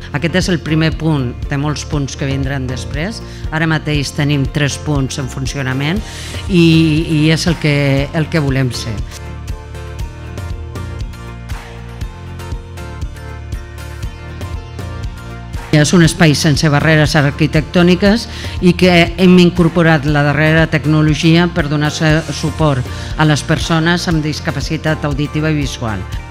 Aquest és el primer punt de molts punts que vindran després. Ara mateix tenim 3 punts en funcionament i és el que volem ser. És un espai sense barreres arquitectòniques i que hem incorporat la darrera tecnologia per donar suport a les persones amb discapacitat auditiva i visual.